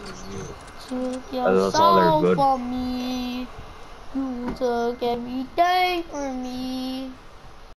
Took That's all they're yourself good. from me. You took every day from me.